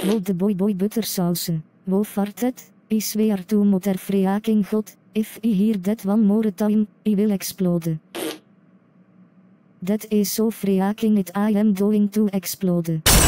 Wo the boy buttersausen. Wo farted? I swear to mother freaking god, if I hear that one more time, I will explode. That is so freaking it, I am going to explode.